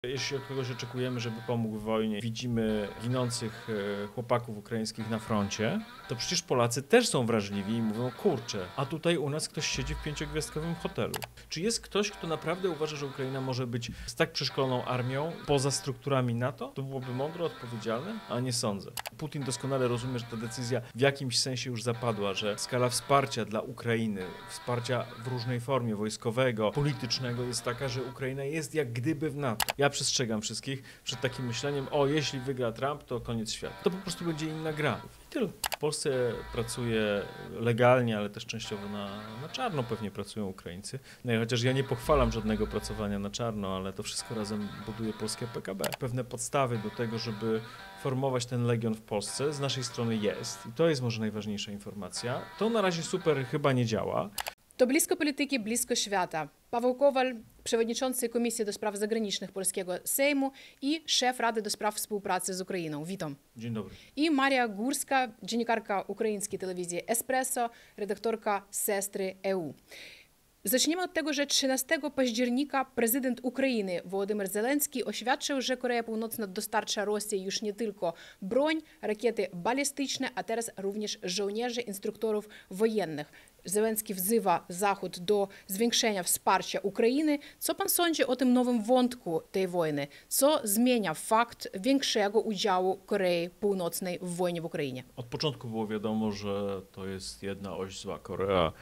Jeśli od kogoś oczekujemy, żeby pomógł w wojnie, widzimy ginących chłopaków ukraińskich na froncie, to przecież Polacy też są wrażliwi i mówią, kurczę, a tutaj u nas ktoś siedzi w 5-gwiazdkowym hotelu. Czy jest ktoś, kto naprawdę uważa, że Ukraina może być z tak przeszkoloną armią poza strukturami NATO? To byłoby mądre, odpowiedzialne? A nie sądzę. Putin doskonale rozumie, że ta decyzja w jakimś sensie już zapadła, że skala wsparcia dla Ukrainy, wsparcia w różnej formie wojskowego, politycznego jest taka, że Ukraina jest jak gdyby w NATO. Ja przestrzegam wszystkich przed takim myśleniem, o jeśli wygra Trump, to koniec świata. To po prostu będzie inna gra. I tyle. W Polsce pracuje legalnie, ale też częściowo na czarno pewnie pracują Ukraińcy. No i chociaż ja nie pochwalam żadnego pracowania na czarno, ale to wszystko razem buduje polskie PKB. Pewne podstawy do tego, żeby formować ten legion w Polsce z naszej strony jest. I to jest może najważniejsza informacja. To na razie super chyba nie działa. To blisko polityki, blisko świata. Paweł Kowal, przewodniczący Komisji do Spraw Zagranicznych Polskiego Sejmu i szef Rady do Spraw Współpracy z Ukrainą. Witam. Dzień dobry. I Maria Górska, dziennikarka ukraińskiej telewizji Espresso, redaktorka Sestry EU. Zaczniemy od tego, że 13 października prezydent Ukrainy Wołodymyr Zelenski oświadczył, że Korea Północna dostarcza Rosji już nie tylko broń, rakiety balistyczne, a teraz również żołnierzy, instruktorów wojennych. Zelenski wzywa Zachód do zwiększenia wsparcia Ukrainy. Co pan sądzi o tym nowym wątku tej wojny? Co zmienia fakt większego udziału Korei Północnej w wojnie w Ukrainie? Od początku było wiadomo, że to jest jedna oś zła. Korea,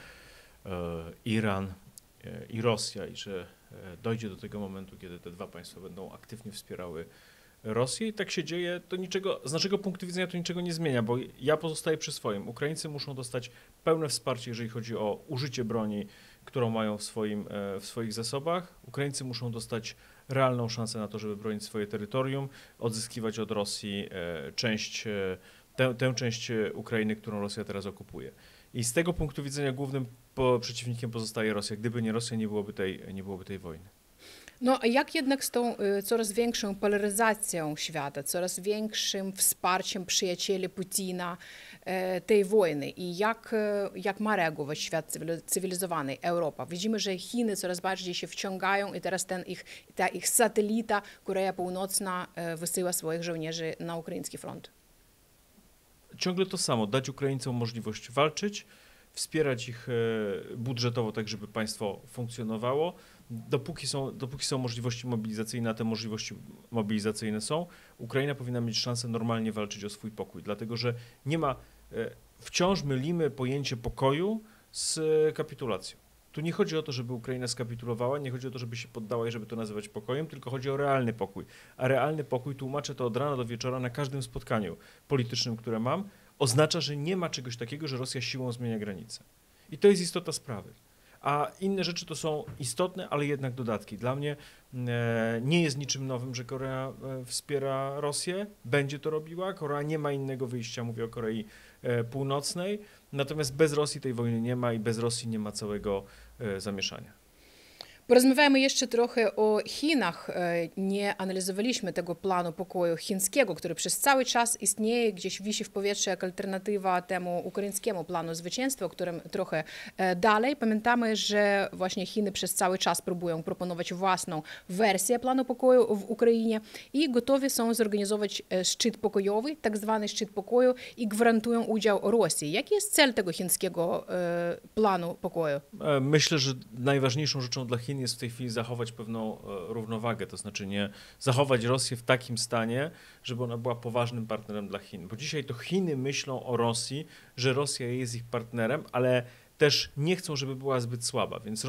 Iran i Rosja i że dojdzie do tego momentu, kiedy te dwa państwa będą aktywnie wspierały Rosję i tak się dzieje, to niczego, z naszego punktu widzenia to niczego nie zmienia, bo ja pozostaję przy swoim. Ukraińcy muszą dostać pełne wsparcie, jeżeli chodzi o użycie broni, którą mają w swoich zasobach. Ukraińcy muszą dostać realną szansę na to, żeby bronić swoje terytorium, odzyskiwać od Rosji tę część Ukrainy, którą Rosja teraz okupuje. I z tego punktu widzenia głównym przeciwnikiem pozostaje Rosja. Gdyby nie Rosja, nie byłoby tej wojny. No a jak jednak z tą coraz większą polaryzacją świata, coraz większym wsparciem przyjacieli Putina tej wojny i jak ma reagować świat cywilizowany, Europa? Widzimy, że Chiny coraz bardziej się wciągają i teraz ta ich satelita, Korea Północna, wysyła swoich żołnierzy na ukraiński front. Ciągle to samo, dać Ukraińcom możliwość walczyć, wspierać ich budżetowo tak, żeby państwo funkcjonowało. Dopóki są możliwości mobilizacyjne, a te możliwości mobilizacyjne są, Ukraina powinna mieć szansę normalnie walczyć o swój pokój, dlatego że nie ma, wciąż mylimy pojęcie pokoju z kapitulacją. Tu nie chodzi o to, żeby Ukraina skapitulowała, nie chodzi o to, żeby się poddała i żeby to nazywać pokojem, tylko chodzi o realny pokój. A realny pokój, tłumaczę to od rana do wieczora na każdym spotkaniu politycznym, które mam, oznacza, że nie ma czegoś takiego, że Rosja siłą zmienia granice. I to jest istota sprawy. A inne rzeczy to są istotne, ale jednak dodatki. Dla mnie nie jest niczym nowym, że Korea wspiera Rosję, będzie to robiła. Korea nie ma innego wyjścia, mówię o Korei Północnej, natomiast bez Rosji tej wojny nie ma i bez Rosji nie ma całego zamieszania. Porozmawiajmy jeszcze trochę o Chinach. Nie analizowaliśmy tego planu pokoju chińskiego, który przez cały czas istnieje, gdzieś wisi w powietrzu jak alternatywa temu ukraińskiemu planu zwycięstwa, o którym trochę dalej. Pamiętamy, że właśnie Chiny przez cały czas próbują proponować własną wersję planu pokoju w Ukrainie i gotowi są zorganizować szczyt pokojowy, tak zwany szczyt pokoju i gwarantują udział Rosji. Jaki jest cel tego chińskiego planu pokoju? Myślę, że najważniejszą rzeczą dla Chin jest w tej chwili zachować pewną równowagę, to znaczy nie zachować Rosję w takim stanie, żeby ona była poważnym partnerem dla Chin. Bo dzisiaj to Chiny myślą o Rosji, że Rosja jest ich partnerem, ale też nie chcą, żeby była zbyt słaba, więc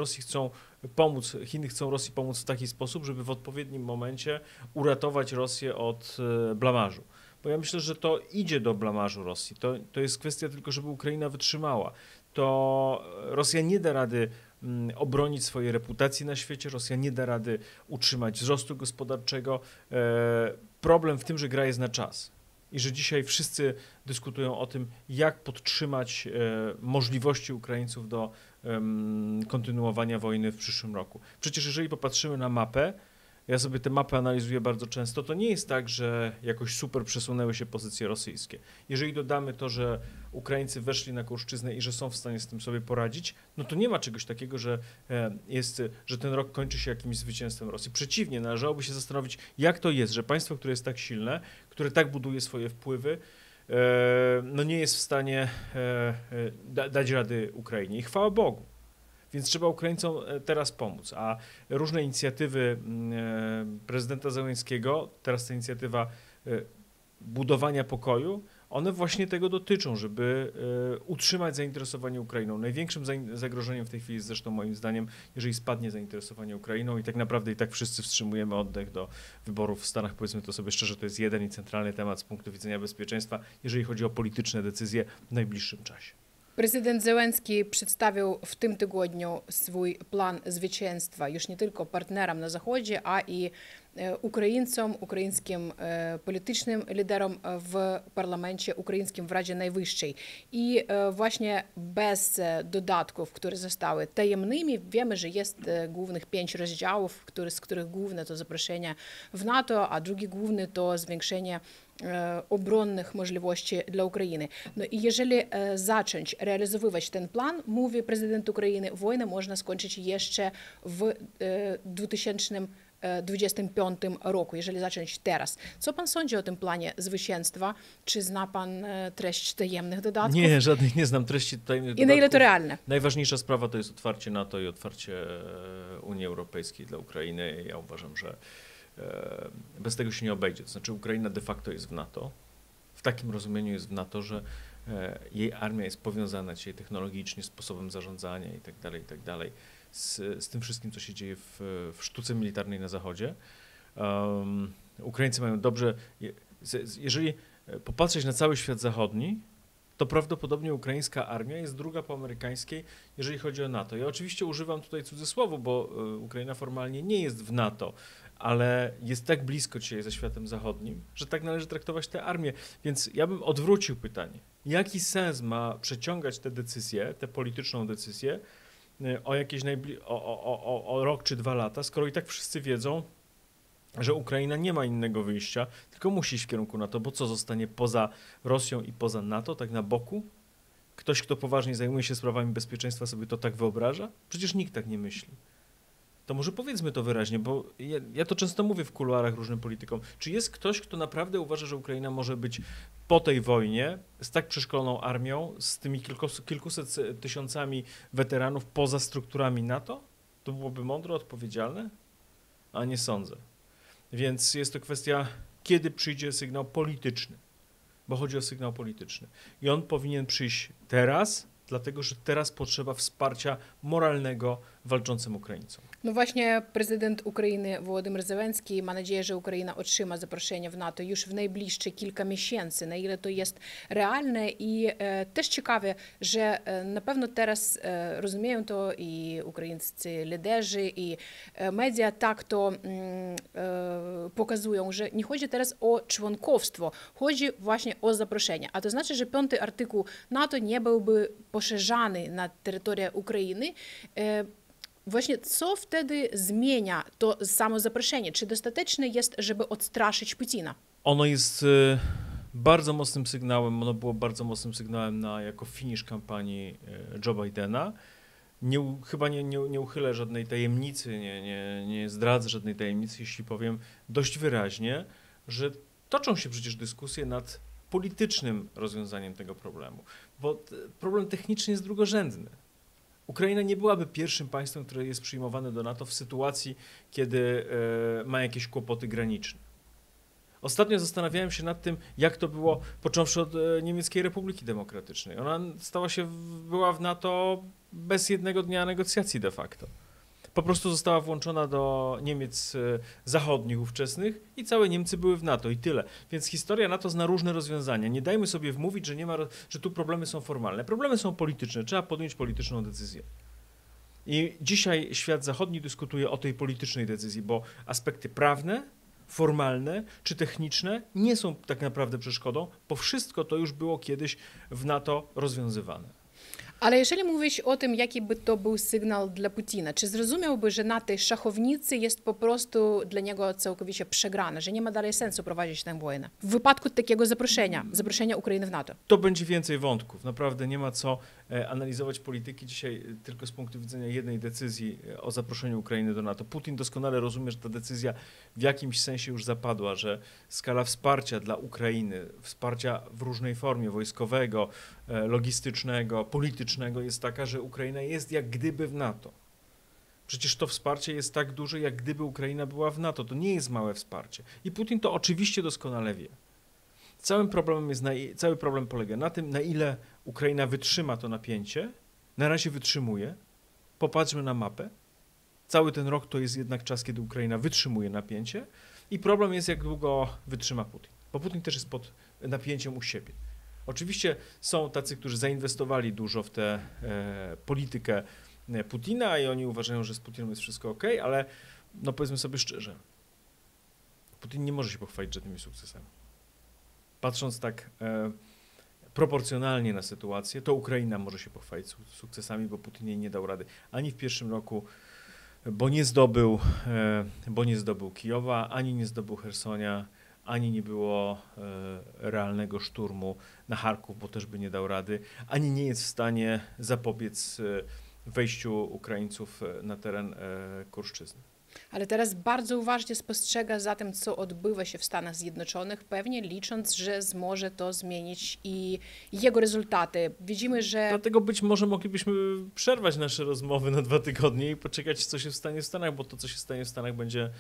Chiny chcą Rosji pomóc w taki sposób, żeby w odpowiednim momencie uratować Rosję od blamażu. Bo ja myślę, że to idzie do blamażu Rosji. To jest kwestia tylko, żeby Ukraina wytrzymała. To Rosja nie da rady obronić swojej reputacji na świecie, Rosja nie da rady utrzymać wzrostu gospodarczego. Problem w tym, że gra jest na czas i że dzisiaj wszyscy dyskutują o tym, jak podtrzymać możliwości Ukraińców do kontynuowania wojny w przyszłym roku. Przecież jeżeli popatrzymy na mapę, ja sobie te mapy analizuję bardzo często, to nie jest tak, że jakoś super przesunęły się pozycje rosyjskie. Jeżeli dodamy to, że Ukraińcy weszli na Kurszczyznę i że są w stanie z tym sobie poradzić, no to nie ma czegoś takiego, że ten rok kończy się jakimś zwycięstwem Rosji. Przeciwnie, należałoby się zastanowić, jak to jest, że państwo, które jest tak silne, które tak buduje swoje wpływy, no nie jest w stanie dać rady Ukrainie. I chwała Bogu. Więc trzeba Ukraińcom teraz pomóc. A różne inicjatywy prezydenta Zełenskiego, teraz ta inicjatywa budowania pokoju, one właśnie tego dotyczą, żeby utrzymać zainteresowanie Ukrainą. Największym zagrożeniem w tej chwili jest zresztą moim zdaniem, jeżeli spadnie zainteresowanie Ukrainą i tak naprawdę i tak wszyscy wstrzymujemy oddech do wyborów w Stanach, powiedzmy to sobie szczerze, to jest jeden i centralny temat z punktu widzenia bezpieczeństwa, jeżeli chodzi o polityczne decyzje w najbliższym czasie. Prezydent Zełenski przedstawił w tym tygodniu swój plan zwycięstwa już nie tylko partnerom na Zachodzie, a i Ukraińcom, ukraińskim politycznym liderom w parlamencie ukraińskim w Radzie Najwyższej. I właśnie bez dodatków, które zostały tajemnymi, wiemy, że jest głównych 5 rozdziałów, z których główne to zaproszenie w NATO, a drugi główny to zwiększenie obronnych możliwości dla Ukrainy. No i jeżeli zacząć realizować ten plan, mówi prezydent Ukrainy, wojnę można skończyć jeszcze w 2025 roku, jeżeli zacząć teraz. Co pan sądzi o tym planie zwycięstwa? Czy zna pan treść tajemnych dodatków? Nie, żadnych nie znam treści tajemnych dodatków. I na ile to realne? Najważniejsza sprawa to jest otwarcie NATO i otwarcie Unii Europejskiej dla Ukrainy. Ja uważam, że bez tego się nie obejdzie. To znaczy Ukraina de facto jest w NATO. W takim rozumieniu jest w NATO, że jej armia jest powiązana dzisiaj technologicznie, sposobem zarządzania i tak dalej, z tym wszystkim, co się dzieje w sztuce militarnej na Zachodzie. Ukraińcy mają dobrze, jeżeli popatrzeć na cały świat zachodni, to prawdopodobnie ukraińska armia jest druga po amerykańskiej, jeżeli chodzi o NATO. Ja oczywiście używam tutaj cudzysłowu, bo Ukraina formalnie nie jest w NATO, ale jest tak blisko dzisiaj ze światem zachodnim, że tak należy traktować tę armię. Więc ja bym odwrócił pytanie. Jaki sens ma przeciągać tę decyzję, tę polityczną decyzję o jakieś o rok czy 2 lata, skoro i tak wszyscy wiedzą, że Ukraina nie ma innego wyjścia, tylko musi iść w kierunku NATO, bo co zostanie poza Rosją i poza NATO, tak na boku? Ktoś, kto poważnie zajmuje się sprawami bezpieczeństwa, sobie to tak wyobraża? Przecież nikt tak nie myśli. To może powiedzmy to wyraźnie, bo ja to często mówię w kuluarach różnym politykom. Czy jest ktoś, kto naprawdę uważa, że Ukraina może być po tej wojnie z tak przeszkoloną armią, z tymi kilkuset tysiącami weteranów poza strukturami NATO? To byłoby mądre, odpowiedzialne? A nie sądzę. Więc jest to kwestia, kiedy przyjdzie sygnał polityczny, bo chodzi o sygnał polityczny. I on powinien przyjść teraz, dlatego że teraz potrzeba wsparcia moralnego walczącym Ukraińcom. No właśnie prezydent Ukrainy Wołodymyr Zełenski ma nadzieję, że Ukraina otrzyma zaproszenie w NATO już w najbliższe kilka miesięcy, na ile to jest realne i też ciekawe, że na pewno teraz rozumieją to i ukraińscy liderzy i media tak to pokazują, że nie chodzi teraz o członkostwo, chodzi właśnie o zaproszenie, a to znaczy, że 5. artykuł NATO nie byłby poszerzany na terytorium Ukrainy. Właśnie co wtedy zmienia to samo zaproszenie? Czy dostateczne jest, żeby odstraszyć Putina? Ono jest bardzo mocnym sygnałem, ono było bardzo mocnym sygnałem jako finisz kampanii Joe Bidena. Chyba nie uchylę żadnej tajemnicy, nie zdradzę żadnej tajemnicy, jeśli powiem dość wyraźnie, że toczą się przecież dyskusje nad politycznym rozwiązaniem tego problemu, bo problem techniczny jest drugorzędny. Ukraina nie byłaby pierwszym państwem, które jest przyjmowane do NATO w sytuacji, kiedy ma jakieś kłopoty graniczne. Ostatnio zastanawiałem się nad tym, jak to było, począwszy od Niemieckiej Republiki Demokratycznej. Ona była w NATO bez jednego dnia negocjacji de facto. Po prostu została włączona do Niemiec zachodnich ówczesnych i całe Niemcy były w NATO i tyle. Więc historia NATO zna różne rozwiązania. Nie dajmy sobie wmówić, że tu problemy są formalne. Problemy są polityczne. Trzeba podjąć polityczną decyzję. I dzisiaj świat zachodni dyskutuje o tej politycznej decyzji, bo aspekty prawne, formalne czy techniczne nie są tak naprawdę przeszkodą, bo wszystko to już było kiedyś w NATO rozwiązywane. Ale jeżeli mówisz o tym, jaki by to był sygnał dla Putina, czy zrozumiałby, że na tej szachownicy jest po prostu dla niego całkowicie przegrane, że nie ma dalej sensu prowadzić tę wojnę? W wypadku takiego zaproszenia Ukrainy w NATO. To będzie więcej wątków. Naprawdę nie ma co analizować polityki dzisiaj tylko z punktu widzenia jednej decyzji o zaproszeniu Ukrainy do NATO. Putin doskonale rozumie, że ta decyzja w jakimś sensie już zapadła, że skala wsparcia dla Ukrainy, wsparcia w różnej formie wojskowego, logistycznego, politycznego jest taka, że Ukraina jest jak gdyby w NATO. Przecież to wsparcie jest tak duże, jak gdyby Ukraina była w NATO. To nie jest małe wsparcie. I Putin to oczywiście doskonale wie. Cały problem polega na tym, na ile Ukraina wytrzyma to napięcie. Na razie wytrzymuje. Popatrzmy na mapę. Cały ten rok to jest jednak czas, kiedy Ukraina wytrzymuje napięcie. I problem jest, jak długo wytrzyma Putin. Bo Putin też jest pod napięciem u siebie. Oczywiście są tacy, którzy zainwestowali dużo w tę politykę Putina i oni uważają, że z Putinem jest wszystko ok, ale no powiedzmy sobie szczerze, Putin nie może się pochwalić żadnymi sukcesami. Patrząc tak proporcjonalnie na sytuację, to Ukraina może się pochwalić sukcesami, bo Putin jej nie dał rady ani w pierwszym roku, bo nie zdobył Kijowa, ani nie zdobył Chersonia, ani nie było realnego szturmu na Charków, bo też by nie dał rady, ani nie jest w stanie zapobiec wejściu Ukraińców na teren Kurszczyzny. Ale teraz bardzo uważnie spostrzega za tym, co odbywa się w Stanach Zjednoczonych, pewnie licząc, że może to zmienić i jego rezultaty. Widzimy, że... Dlatego być może moglibyśmy przerwać nasze rozmowy na 2 tygodnie i poczekać, co się stanie w Stanach, bo to, co się stanie w Stanach, będzie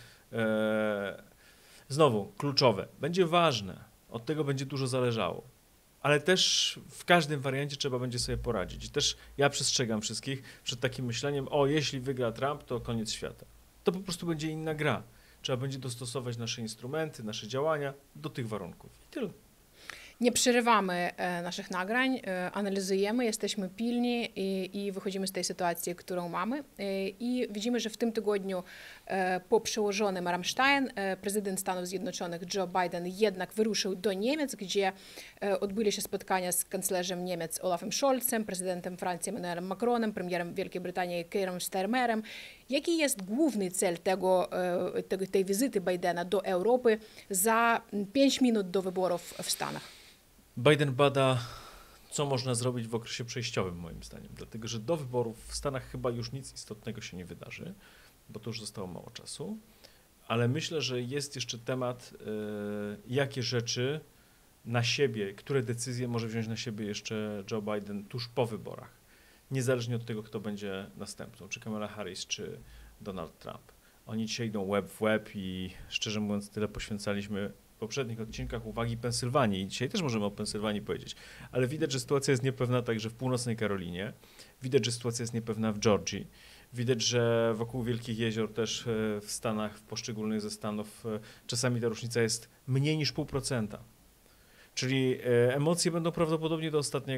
znowu kluczowe. Będzie ważne. Od tego będzie dużo zależało. Ale też w każdym wariancie trzeba będzie sobie poradzić. I też ja przestrzegam wszystkich przed takim myśleniem, jeśli wygra Trump, to koniec świata. To po prostu będzie inna gra. Trzeba będzie dostosować nasze instrumenty, nasze działania do tych warunków. I tyle. Nie przerywamy naszych nagrań, analizujemy, jesteśmy pilni i wychodzimy z tej sytuacji, którą mamy. I widzimy, że w tym tygodniu po przełożonym Rammstein prezydent Stanów Zjednoczonych Joe Biden jednak wyruszył do Niemiec, gdzie odbyli się spotkania z kanclerzem Niemiec Olafem Scholzem, prezydentem Francji Emmanuelem Macronem, premierem Wielkiej Brytanii Keirem Starmerem. Jaki jest główny cel tej wizyty Bidena do Europy za 5 minut do wyborów w Stanach? Biden bada, co można zrobić w okresie przejściowym, moim zdaniem, dlatego że do wyborów w Stanach chyba już nic istotnego się nie wydarzy, bo to już zostało mało czasu, ale myślę, że jest jeszcze temat, jakie rzeczy na siebie, które decyzje może wziąć na siebie jeszcze Joe Biden tuż po wyborach, niezależnie od tego, kto będzie następcą, czy Kamala Harris, czy Donald Trump. Oni dzisiaj idą łeb w łeb i szczerze mówiąc tyle poświęcaliśmy w poprzednich odcinkach uwagi Pensylwanii i dzisiaj też możemy o Pensylwanii powiedzieć, ale widać, że sytuacja jest niepewna także w północnej Karolinie, widać, że sytuacja jest niepewna w Georgii, widać, że wokół Wielkich Jezior też w Stanach, w poszczególnych ze stanów czasami ta różnica jest mniej niż 0,5%. Czyli emocje będą prawdopodobnie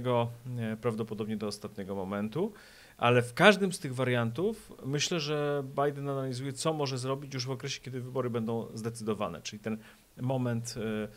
do ostatniego momentu, ale w każdym z tych wariantów myślę, że Biden analizuje, co może zrobić już w okresie, kiedy wybory będą zdecydowane, czyli ten moment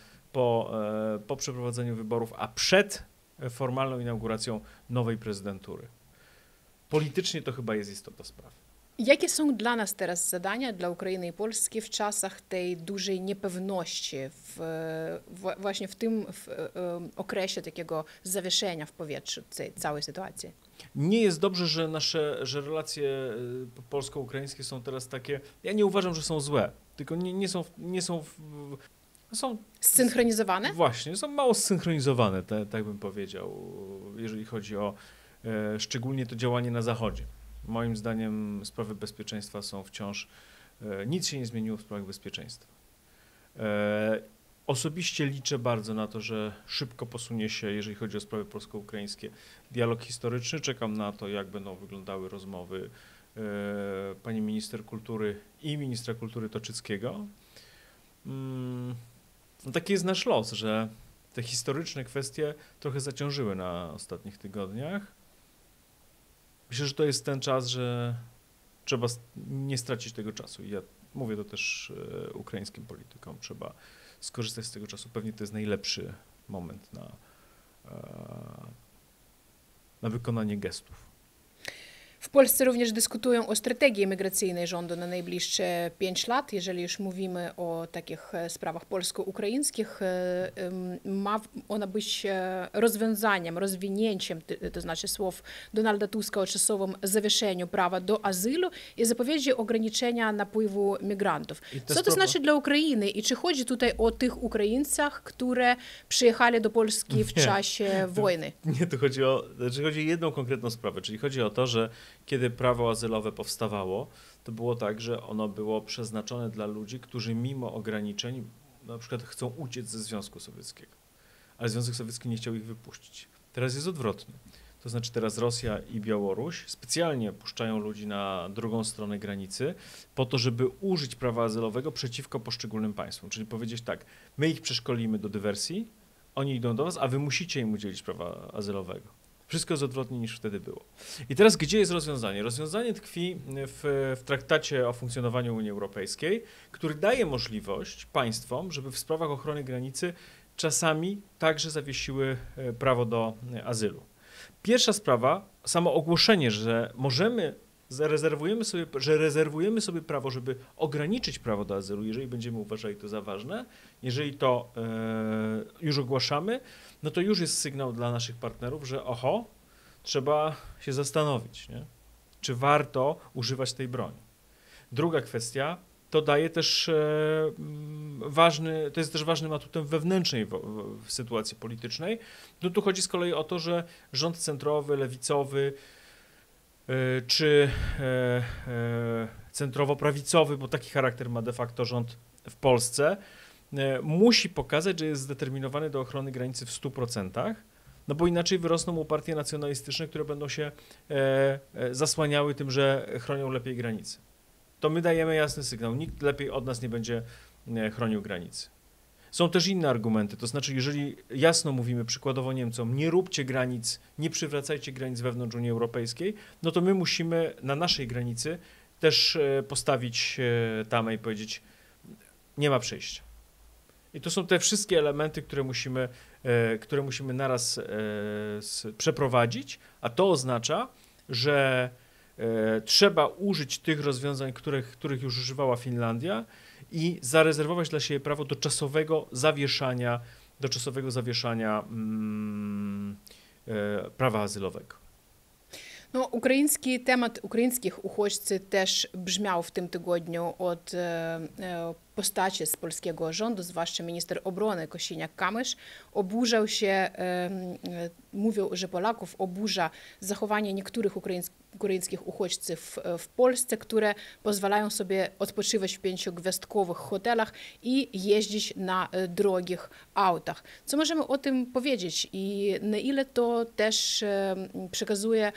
po przeprowadzeniu wyborów, a przed formalną inauguracją nowej prezydentury. Politycznie to chyba jest istota sprawy. Jakie są dla nas teraz zadania, dla Ukrainy i Polski w czasach tej dużej niepewności, właśnie w tym okresie takiego zawieszenia w powietrzu tej całej sytuacji? Nie jest dobrze, że relacje polsko-ukraińskie są teraz takie, ja nie uważam, że są złe, tylko są zsynchronizowane? Właśnie, są mało zsynchronizowane, tak bym powiedział, jeżeli chodzi o szczególnie to działanie na Zachodzie. Moim zdaniem sprawy bezpieczeństwa są wciąż, nic się nie zmieniło w sprawach bezpieczeństwa. Osobiście liczę bardzo na to, że szybko posunie się, jeżeli chodzi o sprawy polsko-ukraińskie, dialog historyczny. Czekam na to, jak będą wyglądały rozmowy pani minister kultury i ministra kultury Toczyckiego. Taki jest nasz los, że te historyczne kwestie trochę zaciążyły na ostatnich tygodniach. Myślę, że to jest ten czas, że trzeba nie stracić tego czasu. I ja mówię to też ukraińskim politykom. Trzeba skorzystać z tego czasu. Pewnie to jest najlepszy moment na wykonanie gestów. W Polsce również dyskutują o strategii migracyjnej rządu na najbliższe 5 lat. Jeżeli już mówimy o takich sprawach polsko-ukraińskich, ma ona być rozwiązaniem, rozwinięciem, to znaczy słów Donalda Tuska o czasowym zawieszeniu prawa do azylu i zapowiedzi ograniczenia napływu migrantów. Co to znaczy dla Ukrainy i czy chodzi tutaj o tych Ukraińcach, które przyjechali do Polski w czasie wojny? Nie, to chodzi o jedną konkretną sprawę, czyli chodzi o to, że kiedy prawo azylowe powstawało, to było tak, że ono było przeznaczone dla ludzi, którzy mimo ograniczeń na przykład chcą uciec ze Związku Sowieckiego, ale Związek Sowiecki nie chciał ich wypuścić. Teraz jest odwrotnie. To znaczy teraz Rosja i Białoruś specjalnie puszczają ludzi na drugą stronę granicy po to, żeby użyć prawa azylowego przeciwko poszczególnym państwom. Czyli powiedzieć tak, my ich przeszkolimy do dywersji, oni idą do was, a wy musicie im udzielić prawa azylowego. Wszystko jest odwrotnie niż wtedy było. I teraz gdzie jest rozwiązanie? Rozwiązanie tkwi w traktacie o funkcjonowaniu Unii Europejskiej, który daje możliwość państwom, żeby w sprawach ochrony granicy czasami także zawiesiły prawo do azylu. Pierwsza sprawa, samo ogłoszenie, że rezerwujemy sobie prawo, żeby ograniczyć prawo do azylu, jeżeli będziemy uważali to za ważne, jeżeli to już ogłaszamy, no to już jest sygnał dla naszych partnerów, że trzeba się zastanowić, nie? Czy warto używać tej broni. Druga kwestia, to daje też to jest też ważnym atutem wewnętrznej w sytuacji politycznej. No tu chodzi z kolei o to, że rząd centrowy, lewicowy, czy centrowo-prawicowy, bo taki charakter ma de facto rząd w Polsce, musi pokazać, że jest zdeterminowany do ochrony granicy w 100%, no bo inaczej wyrosną mu partie nacjonalistyczne, które będą się zasłaniały tym, że chronią lepiej granice. To my dajemy jasny sygnał, nikt lepiej od nas nie będzie chronił granicy. Są też inne argumenty, to znaczy jeżeli jasno mówimy przykładowo Niemcom, nie róbcie granic, nie przywracajcie granic wewnątrz Unii Europejskiej, no to my musimy na naszej granicy też postawić tamę i powiedzieć, nie ma przejścia. I to są te wszystkie elementy, które musimy naraz przeprowadzić, a to oznacza, że trzeba użyć tych rozwiązań, których już używała Finlandia i zarezerwować dla siebie prawo do czasowego zawieszania prawa azylowego. No, ukraiński temat ukraińskich uchodźcy też brzmiał w tym tygodniu od postaci z polskiego rządu, zwłaszcza minister obrony Kosiniak-Kamysz, oburzał się, mówił, że Polaków oburza zachowanie niektórych ukraińskich uchodźców w Polsce, które pozwalają sobie odpoczywać w 5-gwiazdkowych hotelach i jeździć na drogich autach. Co możemy o tym powiedzieć i na ile to też przekazuje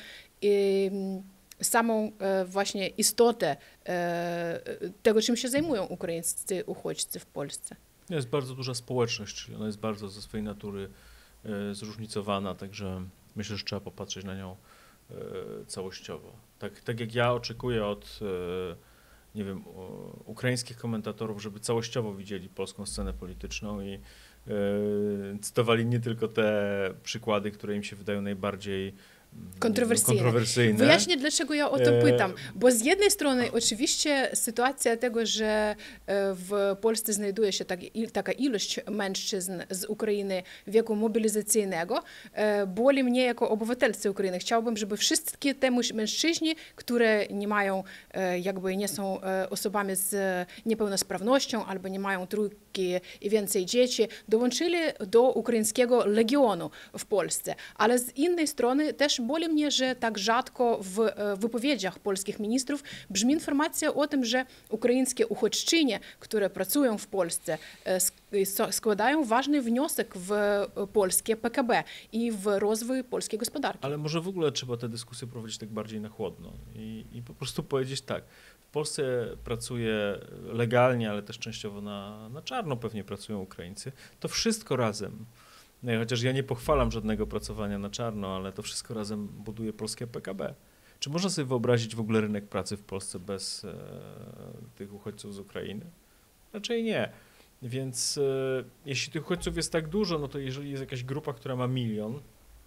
samą właśnie istotę tego, czym się zajmują ukraińscy uchodźcy w Polsce? Jest bardzo duża społeczność, czyli ona jest bardzo ze swojej natury zróżnicowana, także myślę, że trzeba popatrzeć na nią całościowo. Tak jak ja oczekuję od, nie wiem, ukraińskich komentatorów, żeby całościowo widzieli polską scenę polityczną i cytowali nie tylko te przykłady, które im się wydają najbardziej kontrowersyjne. Wyjaśnię, dlaczego ja o to pytam. Bo z jednej strony oczywiście sytuacja tego, że w Polsce znajduje się taka ilość mężczyzn z Ukrainy wieku mobilizacyjnego, boli mnie jako obywatelce Ukrainy. Chciałbym, żeby wszystkie te mężczyźni, które nie są osobami z niepełnosprawnością albo nie mają trójki i więcej dzieci, dołączyli do ukraińskiego legionu w Polsce. Ale z innej strony też boli mnie, że tak rzadko w wypowiedziach polskich ministrów brzmi informacja o tym, że ukraińskie uchodźczynie, które pracują w Polsce, składają ważny wniosek w polskie PKB i w rozwój polskiej gospodarki. Ale może w ogóle trzeba tę dyskusję prowadzić tak bardziej na chłodno i po prostu powiedzieć tak, w Polsce pracuje legalnie, ale też częściowo na czarno pewnie pracują Ukraińcy. To wszystko razem, chociaż ja nie pochwalam żadnego pracowania na czarno, ale to wszystko razem buduje polskie PKB. Czy można sobie wyobrazić w ogóle rynek pracy w Polsce bez tych uchodźców z Ukrainy? Raczej nie. Więc jeśli tych uchodźców jest tak dużo, no to jeżeli jest jakaś grupa, która ma 1 000 000,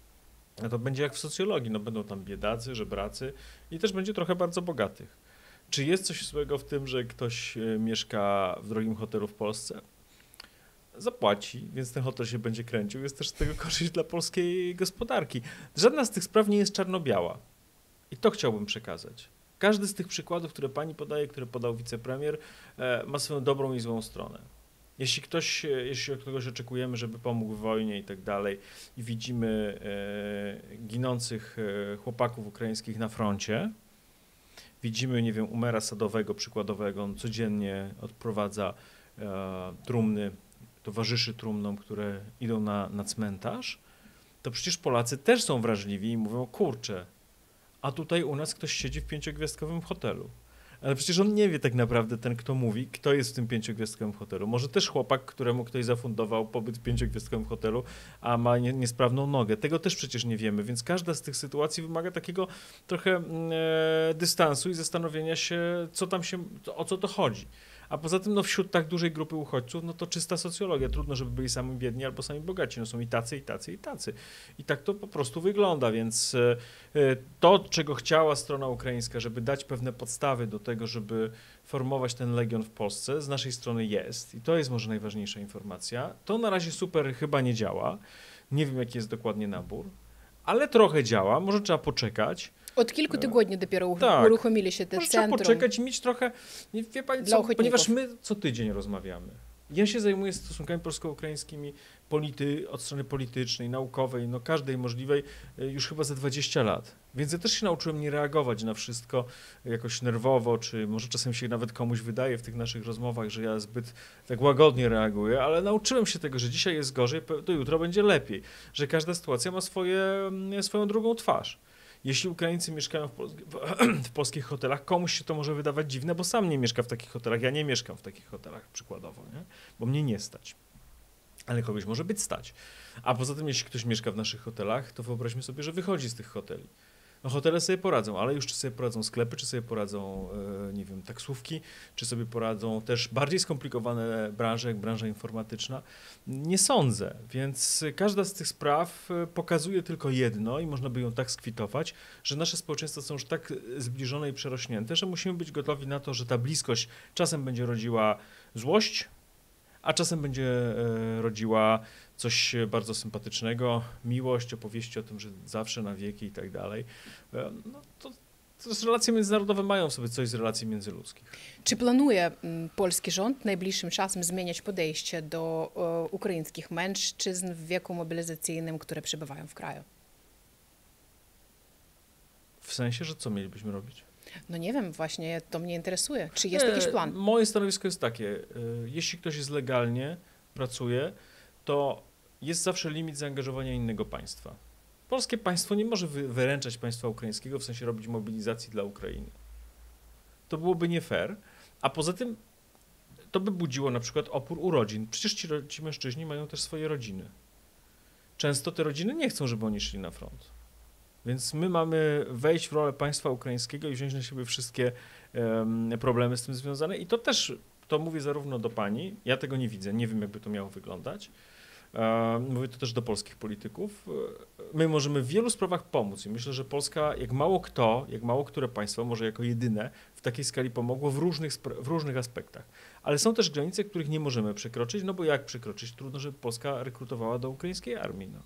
A to będzie jak w socjologii, no będą tam biedacy, żebracy i też będzie trochę bardzo bogatych. Czy jest coś złego w tym, że ktoś mieszka w drogim hotelu w Polsce? Zapłaci, więc ten hotel się będzie kręcił. Jest też z tego korzyść dla polskiej gospodarki. Żadna z tych spraw nie jest czarno-biała. I to chciałbym przekazać. Każdy z tych przykładów, które pani podaje, które podał wicepremier, ma swoją dobrą i złą stronę. Jeśli od kogoś oczekujemy, żeby pomógł w wojnie i tak dalej i widzimy ginących chłopaków ukraińskich na froncie, widzimy, nie wiem, Umera Sadowego przykładowego, on codziennie odprowadza trumny, towarzyszy trumnom, które idą na cmentarz, to przecież Polacy też są wrażliwi i mówią, kurczę, a tutaj u nas ktoś siedzi w 5-gwiazdkowym hotelu. Ale przecież on nie wie tak naprawdę, ten kto mówi, kto jest w tym 5-gwiazdkowym hotelu. Może też chłopak, któremu ktoś zafundował pobyt w 5-gwiazdkowym hotelu, a ma niesprawną nogę. Tego też przecież nie wiemy, więc każda z tych sytuacji wymaga takiego trochę dystansu i zastanowienia się, o co to chodzi. A poza tym, no wśród tak dużej grupy uchodźców, no to czysta socjologia. Trudno, żeby byli sami biedni albo sami bogaci. No są i tacy, i tacy, i tacy. I tak to po prostu wygląda, więc to, czego chciała strona ukraińska, żeby dać pewne podstawy do tego, żeby formować ten legion w Polsce, z naszej strony jest. I to jest może najważniejsza informacja. To na razie super chyba nie działa. Nie wiem, jaki jest dokładnie nabór, ale trochę działa. Może trzeba poczekać. Od kilku tygodni dopiero tak. uruchomili się te Może centrum. Trzeba poczekać i mieć trochę, wie pani co, ponieważ my co tydzień rozmawiamy. Ja się zajmuję stosunkami polsko-ukraińskimi od strony politycznej, naukowej, no każdej możliwej już chyba za 20 lat. Więc ja też się nauczyłem nie reagować na wszystko jakoś nerwowo, czy może czasem się nawet komuś wydaje w tych naszych rozmowach, że ja zbyt tak łagodnie reaguję, ale nauczyłem się tego, że dzisiaj jest gorzej, to jutro będzie lepiej, że każda sytuacja ma swoją drugą twarz. Jeśli Ukraińcy mieszkają w polskich hotelach, komuś się to może wydawać dziwne, bo sam nie mieszka w takich hotelach. Ja nie mieszkam w takich hotelach przykładowo, nie? Bo mnie nie stać. Ale kogoś może być stać. A poza tym, jeśli ktoś mieszka w naszych hotelach, to wyobraźmy sobie, że wychodzi z tych hoteli. No hotele sobie poradzą, ale już czy sobie poradzą sklepy, czy sobie poradzą, nie wiem, taksówki, czy sobie poradzą też bardziej skomplikowane branże, jak branża informatyczna. Nie sądzę, więc każda z tych spraw pokazuje tylko jedno i można by ją tak skwitować, że nasze społeczeństwa są już tak zbliżone i przerośnięte, że musimy być gotowi na to, że ta bliskość czasem będzie rodziła złość, a czasem będzie rodziła coś bardzo sympatycznego, miłość, opowieści o tym, że zawsze na wieki i tak dalej. No to relacje międzynarodowe mają w sobie coś z relacji międzyludzkich. Czy planuje polski rząd najbliższym czasem zmieniać podejście do ukraińskich mężczyzn w wieku mobilizacyjnym, które przebywają w kraju? W sensie, że co mielibyśmy robić? No nie wiem, właśnie to mnie interesuje. Czy jest jakiś plan? Moje stanowisko jest takie, jeśli ktoś jest legalnie, pracuje, to jest zawsze limit zaangażowania innego państwa. Polskie państwo nie może wyręczać państwa ukraińskiego, w sensie robić mobilizacji dla Ukrainy. To byłoby nie fair, a poza tym to by budziło na przykład opór u rodzin. Przecież ci mężczyźni mają też swoje rodziny. Często te rodziny nie chcą, żeby oni szli na front. Więc my mamy wejść w rolę państwa ukraińskiego i wziąć na siebie wszystkie problemy z tym związane. I to też, to mówię zarówno do pani, ja tego nie widzę, nie wiem jakby to miało wyglądać. Mówię to też do polskich polityków. My możemy w wielu sprawach pomóc i myślę, że Polska, jak mało które państwo, może jako jedyne w takiej skali pomogło w różnych aspektach. Ale są też granice, których nie możemy przekroczyć, no bo jak przekroczyć? Trudno, żeby Polska rekrutowała do ukraińskiej armii. No.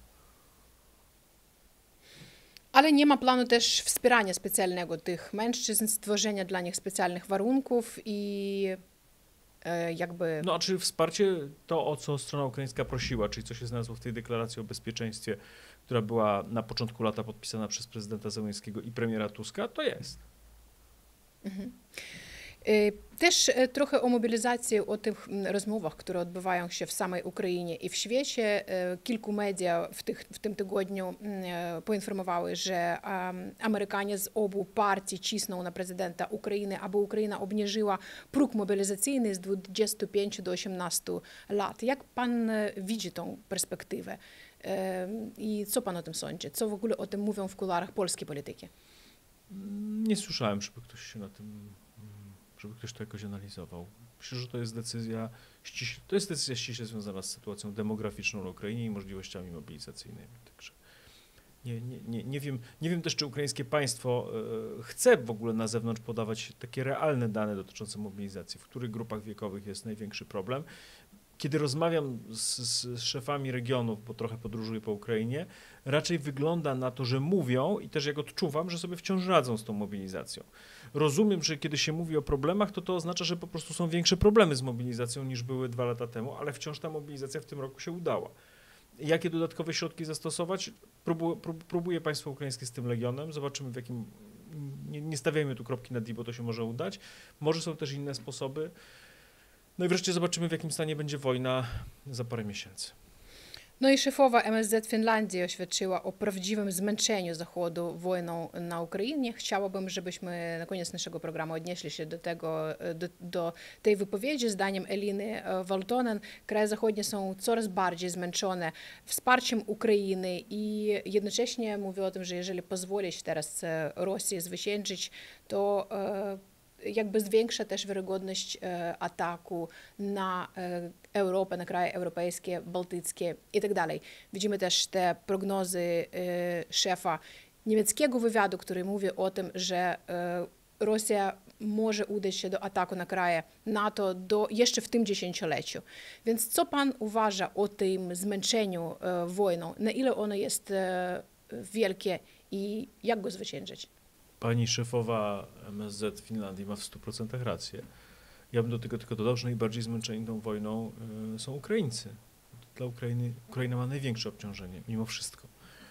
Ale nie ma planu też wspierania specjalnego tych mężczyzn, stworzenia dla nich specjalnych warunków i jakby... No, a czy wsparcie to, o co strona ukraińska prosiła, czyli co się znalazło w tej deklaracji o bezpieczeństwie, która była na początku lata podpisana przez prezydenta Zełenskiego i premiera Tuska, to jest. Mhm. Też trochę o mobilizacji, o tych rozmowach, które odbywają się w samej Ukrainie i w świecie. Kilku media w tym tygodniu poinformowały, że Amerykanie z obu partii cisną na prezydenta Ukrainy, aby Ukraina obniżyła próg mobilizacyjny z 25 do 18 lat. Jak pan widzi tą perspektywę i co pan o tym sądzi? Co w ogóle o tym mówią w kuluarach polskiej polityki? Nie słyszałem, żeby ktoś się na tym... żeby ktoś to jakoś analizował. Myślę, że to jest decyzja ściśle związana z sytuacją demograficzną na Ukrainie i możliwościami mobilizacyjnymi. Także Nie wiem też, czy ukraińskie państwo chce w ogóle na zewnątrz podawać takie realne dane dotyczące mobilizacji, w których grupach wiekowych jest największy problem. Kiedy rozmawiam z szefami regionów, bo trochę podróżuję po Ukrainie, raczej wygląda na to, że mówią i też jak odczuwam, że sobie wciąż radzą z tą mobilizacją. Rozumiem, że kiedy się mówi o problemach, to oznacza, że po prostu są większe problemy z mobilizacją niż były 2 lata temu, ale wciąż ta mobilizacja w tym roku się udała. Jakie dodatkowe środki zastosować? Próbuje państwo ukraińskie z tym Legionem. Zobaczymy w jakim... Nie stawiajmy tu kropki nad i, bo to się może udać. Może są też inne sposoby. No i wreszcie zobaczymy, w jakim stanie będzie wojna za parę miesięcy. No i szefowa MSZ Finlandii oświadczyła o prawdziwym zmęczeniu Zachodu wojną na Ukrainie. Chciałabym, żebyśmy na koniec naszego programu odnieśli się do tej wypowiedzi. Zdaniem Eliny Waltonen kraje zachodnie są coraz bardziej zmęczone wsparciem Ukrainy i jednocześnie mówi o tym, że jeżeli pozwolić teraz Rosji zwyciężyć, to jakby zwiększa też wiarygodność ataku na Europę, na kraje europejskie, bałtyckie i tak dalej. Widzimy też te prognozy szefa niemieckiego wywiadu, który mówi o tym, że Rosja może udać się do ataku na kraje NATO jeszcze w tym dziesięcioleciu. Więc co pan uważa o tym zmęczeniu wojną? Na ile ono jest wielkie i jak go zwyciężyć? Pani szefowa MSZ Finlandii ma w 100% rację. Ja bym do tego tylko dodał, że najbardziej zmęczeni tą wojną są Ukraińcy. Dla Ukraina ma największe obciążenie, mimo wszystko.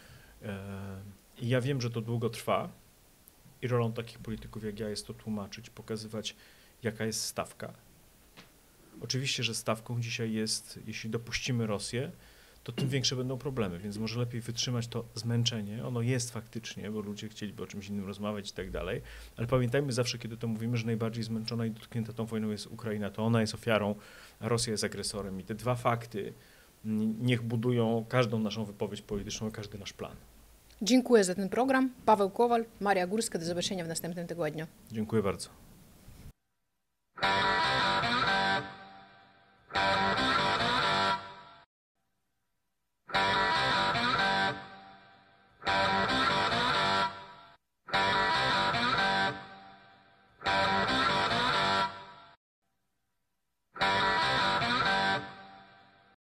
I ja wiem, że to długo trwa i rolą takich polityków jak ja jest to tłumaczyć, pokazywać, jaka jest stawka. Oczywiście, że stawką dzisiaj jest, jeśli dopuścimy Rosję, to tym większe będą problemy, więc może lepiej wytrzymać to zmęczenie. Ono jest faktycznie, bo ludzie chcieliby o czymś innym rozmawiać i tak dalej, ale pamiętajmy zawsze, kiedy to mówimy, że najbardziej zmęczona i dotknięta tą wojną jest Ukraina, to ona jest ofiarą, a Rosja jest agresorem i te dwa fakty niech budują każdą naszą wypowiedź polityczną, każdy nasz plan. Dziękuję za ten program. Paweł Kowal, Maria Górska. Do zobaczenia w następnym tygodniu. Dziękuję bardzo.